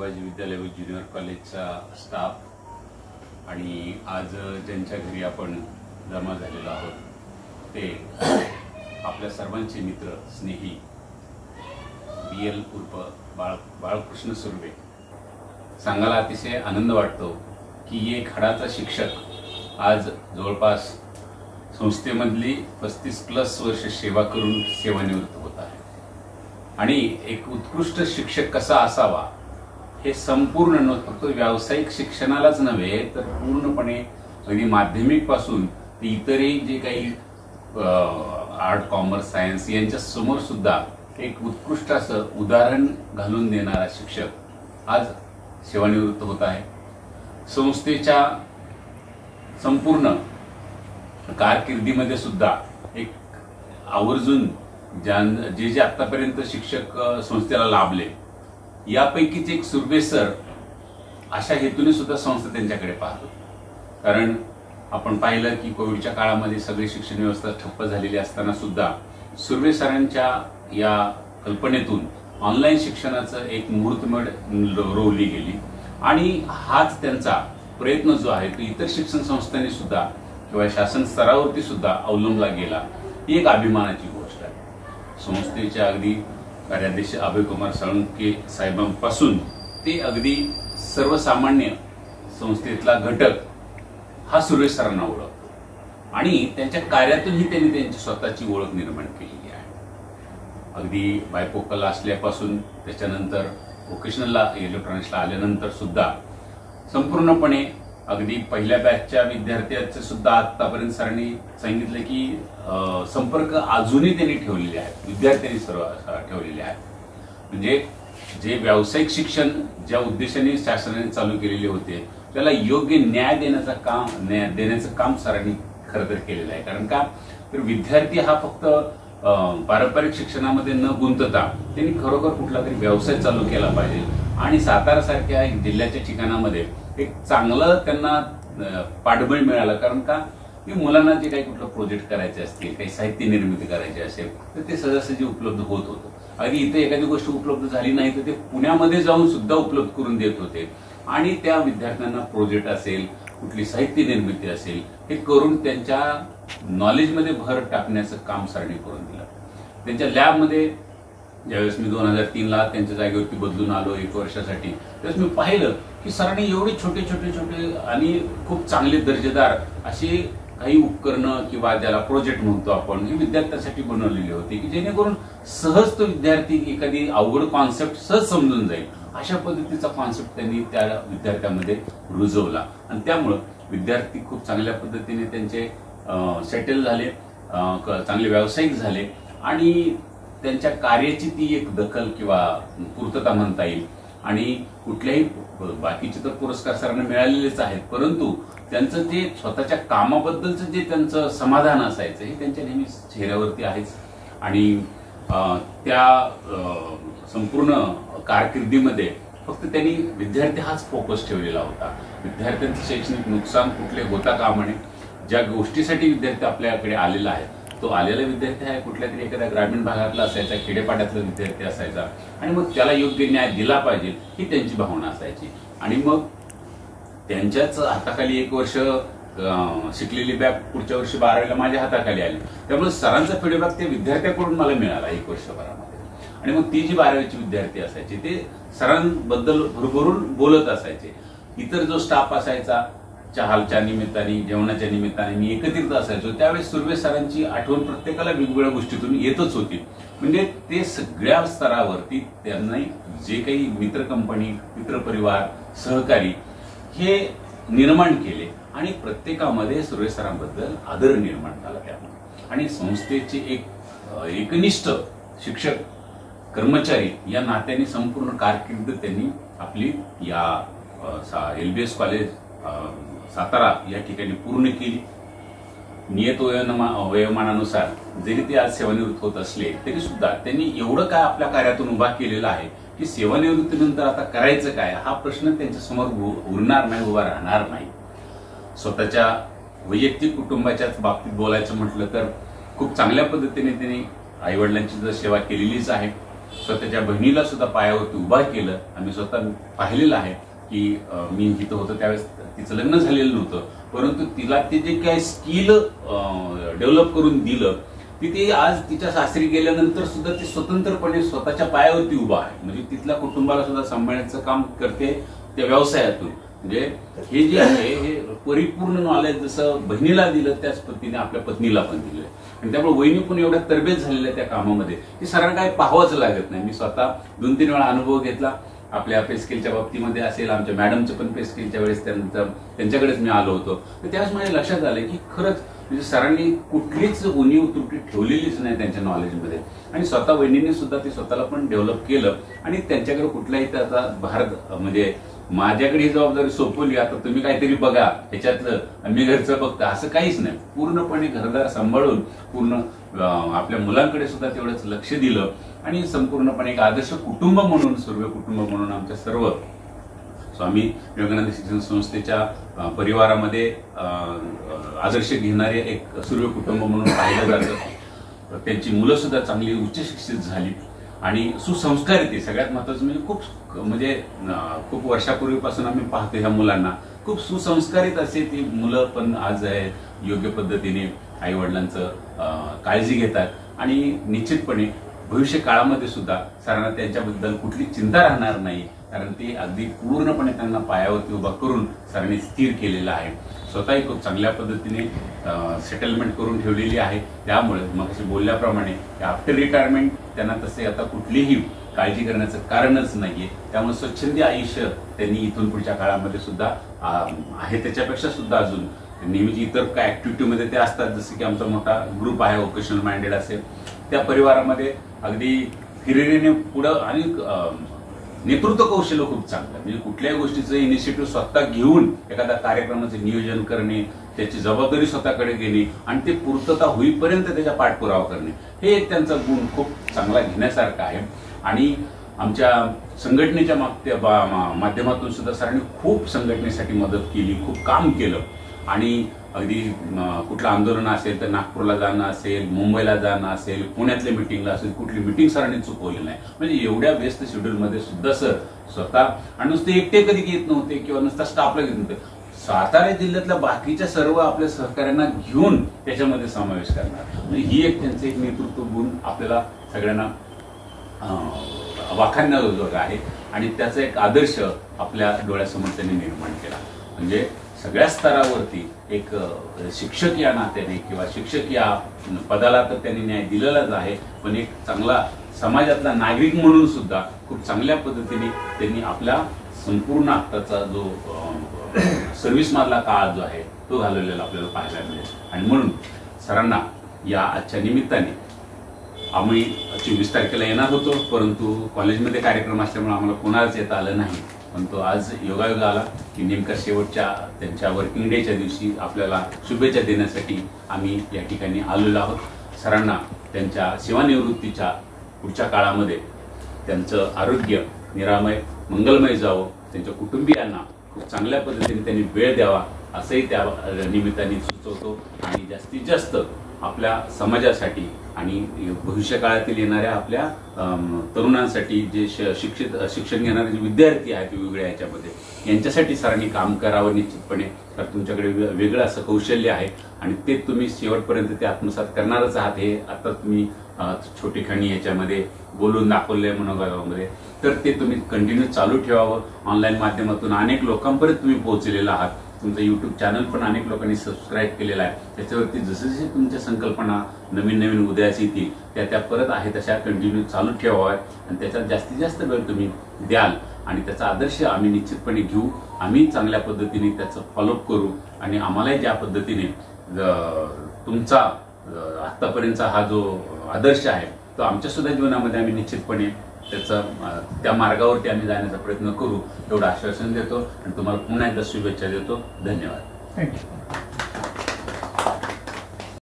शिवाजी विद्यालय व ज्युनियर कॉलेजचा स्टाफ आणि आज ज्यांच्या घरी आपण जमा झालेलो आहोत ते आपल्या सर्वांचे मित्र स्नेही BL उर्फ बाळकृष्ण सुर्वे। सांगायला अतिशय आनंद वाटतो की एक खडाचा शिक्षक आज जवळपास संस्थेमधली 35+ वर्ष सेवा करून सेवानिवृत्त होत आहे आणि एक उत्कृष्ट शिक्षक कसा असावा हे संपूर्ण फक्त व्यावसायिक शिक्षणालाच नव्हे तर पूर्णपणे अगदी माध्यमिक पासून ते इतरही जे काही आर्ट कॉमर्स सायन्स यांच्या समोर सुद्धा एक उत्कृष्ट असं उदाहरण घालून देणारा शिक्षक आज सेवानिवृत्त होत आहे। संस्थेच्या संपूर्ण कारकिर्दीमध्ये सुद्धा एक आवर्जून जे आतापर्यंत शिक्षक संस्थेला लाभले यापैकीच एक सुर्वे सर अशा हेतूने सुद्धा संस्था त्यांच्याकडे पाहतो। कारण आपण पाहिलं की कोविडच्या काळामध्ये सगळी शिक्षण व्यवस्था ठप्प झालेली असताना सुद्धा सुर्वे सरांच्या या कल्पनेतून ऑनलाईन शिक्षणाचं एक मुहूर्तमेढ रोवली गेली आणि हाच त्यांचा प्रयत्न जो आहे तो इतर शिक्षण संस्थांनी सुद्धा किंवा शासन स्तरावरती सुद्धा अवलंबला गेला। ही एक अभिमानाची गोष्ट आहे। संस्थेच्या अगदी कार्याध्यक्ष अभयकुमार साळुंके साहेबांपासून ते अगदी सर्वसामान्य संस्थेतला घटक हा सुर्वे सरांना ओळखतो आणि त्यांच्या कार्यातूनही त्यांनी त्यांची स्वतःची ओळख निर्माण केलेली आहे। अगदी बायपोकल असल्यापासून त्याच्यानंतर व्होकेशनलला इलेक्ट्रॉनिक्सला आल्यानंतर सुद्धा संपूर्णपणे अगदी पहिल्या बॅचच्या विद्यार्थ्यांचे सुद्धा आतापर्यंत सरांनी सांगितलं की संपर्क अजूनही त्यांनी ठेवलेले आहेत, विद्यार्थ्यांनी सर्व ठेवलेले आहेत। म्हणजे जे व्यावसायिक शिक्षण ज्या उद्देशाने शासनाने चालू केलेले होते त्याला योग्य न्याय देण्याचं काम सरांनी खरं तर केलेलं आहे। कारण का तर विद्यार्थी हा फक्त पारंपरिक शिक्षणामध्ये न गुंतता त्यांनी खरोखर कुठला तरी व्यवसाय चालू केला पाहिजे आणि सातारा सारख्या जिल्ह्याच्या ठिकाणामध्ये एक चांगलं त्यांना पाठबळ मिळालं। कारण का की मुलांना जे काही कुठलं प्रोजेक्ट करायचे असतील, काही साहित्य निर्मिती करायची असेल तर ते सहजासहजी उपलब्ध होत होतं। अगदी इथे एखादी गोष्ट उपलब्ध झाली नाही तर ते पुण्यामध्ये जाऊन सुद्धा उपलब्ध करून देत होते आणि त्या विद्यार्थ्यांना प्रोजेक्ट असेल, कुठली साहित्य निर्मिती असेल हे करून त्यांच्या नॉलेजमध्ये भर टाकण्याचं काम सरांनी करून दिलं। त्यांच्या लॅबमध्ये ज्यावेळेस मी 2003ला त्यांच्या जागेवरती बदलून आलो 1 वर्षासाठी त्यावेळेस मी पाहिलं की सरांनी एवढे छोटे आणि खूप चांगले दर्जेदार असे काही उपकरणं किंवा ज्याला प्रोजेक्ट म्हणतो आपण हे विद्यार्थ्यांसाठी बनवलेले होते की जेणेकरून सहज तो विद्यार्थी एखादी अवघड कॉन्सेप्ट सहज समजून जाईल अशा पद्धतीचा कॉन्सेप्ट त्यांनी त्या विद्यार्थ्यांमध्ये रुजवला आणि त्यामुळे विद्यार्थी खूप चांगल्या पद्धतीने त्यांचे सेटल झाले, चांगले व्यावसायिक झाले आणि त्यांच्या कार्याची ती एक दखल किंवा पूर्तता म्हणता येईल। आणि कुठल्याही बाकीचे तर पुरस्कार सरांना मिळालेलेच आहेत परंतु त्यांचं जे स्वतःच्या कामाबद्दलचं जे त्यांचं समाधान असायचं हे त्यांच्या नेहमी चेहऱ्यावरती आहेच। आणि त्या संपूर्ण कारकिर्दीमध्ये फक्त त्यांनी विद्यार्थी हाच फोकस ठेवलेला होता। विद्यार्थ्यांचं शैक्षणिक नुकसान कुठले होता कामा नये। ज्या गोष्टीसाठी विद्यार्थी आपल्याकडे आलेला आहे तो आलेला विद्यार्थी आहे कुठल्या तरी एखाद्या ग्रामीण भागातला असायचा, खेडेपाड्यातला विद्यार्थी असायचा आणि मग त्याला योग्य न्याय दिला पाहिजे ही त्यांची भावना असायची। आणि मग त्यांच्याच हाताखाली 1 वर्ष शिकलेली बॅग पुढच्या वर्षी 12वीला माझ्या हाताखाली आली त्यामुळे सरांचा फीडबॅक त्या विद्यार्थ्याकडून मला मिळाला 1 वर्षभरामध्ये। आणि मग ती जी 12वीची विद्यार्थी असायचे ते सरांबद्दल भरभरून बोलत असायचे। इतर जो स्टाफ असायचा चहाच्या निमित्ताने, जेवणाच्या निमित्ताने मी एकत्रित असायचो त्यावेळेस सुर्वे सरांची आठवण प्रत्येकाला वेगवेगळ्या गोष्टीतून येतच होती। म्हणजे ते सगळ्या स्तरावरती त्यांनी जे काही मित्र कंपनी, मित्र परिवार, सहकारी हे निर्माण केले आणि प्रत्येकामध्ये सुर्वे सरांबद्दल आदर निर्माण झाला त्यामुळे। आणि संस्थेचे एकनिष्ठ शिक्षक कर्मचारी या नात्याने संपूर्ण कारकीर्द त्यांनी आपली या LBS कॉलेज सातारा या ठिकाणी पूर्ण केली। नियत वयोमानानुसार जरी ते आज सेवानिवृत्त होत असले तरी सुद्धा त्यांनी एवढं काय आपल्या कार्यातून उभा केलेला आहे की सेवानिवृत्तीनंतर आता करायचं काय हा प्रश्न त्यांच्या समोर उरणार नाही, उभा राहणार नाही। स्वतःच्या वैयक्तिक कुटुंबाच्याच बाबतीत बोलायचं म्हटलं तर खूप चांगल्या पद्धतीने त्यांनी आई वडिलांची सेवा केलेलीच आहे स्वतःच्या बहिणीला सुद्धा पायावरती उभा केलं. आम्ही स्वतः पाहिलेलं आहे की मी इथं होतो त्यावेळेस तिचं लग्न झालेलं नव्हतं, परंतु तिला ते जे काय स्किल डेव्हलप करून दिलं ती आज तिच्या सासरी गेल्यानंतर सुद्धा ती स्वतंत्रपणे स्वतःच्या पायावरती उभा आहे. म्हणजे तिथल्या कुटुंबाला सुद्धा सांभाळण्याचं काम करते त्या व्यवसायातून. म्हणजे हे जे आहे हे परिपूर्ण नॉलेज जसं बहिणीला दिलं त्याच पद्धतीने आपल्या पत्नीला पण दिलं. आणि त्यामुळे वहिनी पण एवढ्या तरबेज झालेल्या त्या कामामध्ये की सरांना काही पाहावंच लागत नाही. मी स्वतः 2-3 वेळा अनुभव घेतला. आपल्या पे स्किलच्या बाबतीमध्ये असेल, आमच्या मॅडमचं पण पे स्किलच्या वेळेस त्यांच्याकडेच मी आलो होतो. तर त्यावेळेस माझ्या लक्षात आलं की खरंच म्हणजे सरांनी कुठलीच उणीव त्रुटी ठेवलेलीच नाही त्यांच्या नॉलेजमध्ये. आणि स्वतः वहिनीने सुद्धा ते स्वतःला पण डेव्हलप केलं. आणि त्यांच्याकडे कुठलाही त्याचा भारत म्हणजे माझ्याकडे ही जबाबदारी सोपवली, आता तुम्ही काहीतरी बघा ह्याच्यातलं मी घरचं बघता असं काहीच नाही. पूर्णपणे घरदार सांभाळून पूर्ण आपल्या मुलांकडे सुद्धा तेवढंच लक्ष दिलं. आणि संपूर्णपणे एक आदर्श कुटुंब म्हणून सूर्य कुटुंब म्हणून आमच्या सर्व स्वामी विवेकानंद शिक्षण संस्थेच्या परिवारामध्ये आदर्श घेणारे एक सूर्य कुटुंब म्हणून पाहिलं जातं. त्यांची मुलं सुद्धा चांगली उच्च शिक्षित झाली आणि सुसंस्कारित आहे. सगळ्यात महत्वाचं म्हणजे खूप वर्षापूर्वीपासून आम्ही पाहतो ह्या मुलांना खूप सुसंस्कारित असे ती मुलं पण आज आहे योग्य पद्धतीने आई वडिलांचं काळजी घेतात. आणि निश्चितपणे भविष्य काळामध्ये सुद्धा सरांना त्यांच्याबद्दल कुठली चिंता राहणार नाही, कारण ते अगदी पूर्णपणे त्यांना पायावरती उभा करून सरांनी स्थिर केलेलं आहे. स्वतःही खूप चांगल्या पद्धतीने सेटलमेंट करून ठेवलेली आहे. त्यामुळे मग असे बोलल्याप्रमाणे आफ्टर रिटायरमेंट त्यांना तसे आता कुठलीही काळजी करण्याचं कारणच नाहीये. त्यामुळे स्वच्छंदी आयुष्य त्यांनी इथून पुढच्या काळामध्ये सुद्धा आहे त्याच्यापेक्षा सुद्धा अजून नेहमीची इतर काय ऍक्टिव्हिटीमध्ये ते असतात. जसं की आमचा मोठा ग्रुप आहे व्होकेशनल माइंडेड असेल, त्या परिवारामध्ये अगदी हिरिरीने पुढं आणि नेतृत्व कौशल्य खूप चांगलं. म्हणजे कुठल्याही गोष्टीचं इनिशिएटिव्ह स्वतः घेऊन एखाद्या कार्यक्रमाचं नियोजन करणे, त्याची जबाबदारी स्वतःकडे घेणे आणि ते पूर्तता होईपर्यंत त्याचा पाठपुरावा करणे, हे एक त्यांचा गुण खूप चांगला घेण्यासारखा आहे. आणि आमच्या संघटनेच्या माध्यमातून सुद्धा सरांनी खूप संघटनेसाठी मदत केली, खूप काम केलं. आणि अगदी कुठलं आंदोलन असेल तर नागपूरला जाणं असेल, मुंबईला जाणं असेल, पुण्यातल्या मिटिंगला असेल, कुठली मिटिंग सरांनी चुकवली नाही. म्हणजे एवढ्या व्यस्त शेड्यूलमध्ये सुद्धा सर स्वतः आणि नुसते एकटे कधी घेत नव्हते किंवा नुसता स्टाफला घेत नव्हते. सातारा जिल्ह्यातल्या बाकीच्या सर्व आपल्या सहकार्यांना घेऊन त्याच्यामध्ये समावेश करणार. म्हणजे ही एक त्यांचं एक नेतृत्व गुण आपल्याला सगळ्यांना वाखाणण्याजोगा आहे. आणि त्याचा एक आदर्श आपल्या डोळ्यासमोर त्यांनी निर्माण केला. म्हणजे सगळ्या स्तरावरती एक शिक्षक या नात्याने किंवा शिक्षक या पदाला तर त्यांनी न्याय दिलेलाच आहे, पण एक चांगला समाजातला नागरिक म्हणून सुद्धा खूप चांगल्या पद्धतीने त्यांनी आपला संपूर्ण आत्ताचा जो सर्व्हिस मधला काळ जो आहे तो घालवलेला आपल्याला पाहायला मिळेल. आणि म्हणून सरांना या आजच्या निमित्ताने आम्ही 24 तारखेला येणार होतो, परंतु कॉलेजमध्ये कार्यक्रम असल्यामुळे आम्हाला कोणालाच येता आलं नाही. पण तो आज योगायोग आला की नेमका शेवटच्या त्यांच्या वर्किंग डेच्या दिवशी आपल्याला शुभेच्छा देण्यासाठी आम्ही या ठिकाणी आलेलो आहोत. सरांना त्यांच्या सेवानिवृत्तीच्या पुढच्या काळामध्ये त्यांचं आरोग्य निरामय मंगलमय जावं, त्यांच्या कुटुंबियांना खूप चांगल्या पद्धतीने त्यांनी वेळ द्यावा असंही त्या निमित्ताने सुचवतो. आणि जास्तीत जास्त आपल्या समाजासाठी आणि भविष्य काळातील येणाऱ्या आपल्या तरुणांसाठी जे शिक्षण घेणारे जे विद्यार्थी आहेत वेगवेगळ्या याच्यामध्ये यांच्यासाठी सरांनी काम करावं निश्चितपणे. तर तुमच्याकडे वेगळं असं कौशल्य आहे आणि ते तुम्ही शेवटपर्यंत ते आत्मसात करणारच आहात. हे आता तुम्ही छोटेखानी याच्यामध्ये बोलून दाखवले मनोभावामध्ये, तर ते तुम्ही कंटिन्यू चालू ठेवावं. ऑनलाईन माध्यमातून अनेक लोकांपर्यंत तुम्ही पोहोचलेला आहात. तुमचं युट्यूब चॅनल पण अनेक लोकांनी सबस्क्राईब केलेला आहे. त्याच्यावरती जसे जसे तुमच्या संकल्पना नवीन नवीन उदयास येतील त्या परत आहे तशा कंटिन्यू चालू ठेवाव्यात आणि त्याच्यात जास्तीत जास्त वेळ तुम्ही द्याल आणि त्याचा आदर्श आम्ही निश्चितपणे घेऊ. आम्ही चांगल्या पद्धतीने त्याचं फॉलोअप करू आणि आम्हालाही ज्या पद्धतीने तुमचा आतापर्यंतचा हा जो आदर्श आहे तो आमच्या सुद्धा जीवनामध्ये आम्ही निश्चितपणे त्या मार्गावरती आम्ही जाण्याचा प्रयत्न करू एवढं आश्वासन देतो आणि तुम्हाला पुन्हा एकदा शुभेच्छा देतो. धन्यवाद. थँक्यू.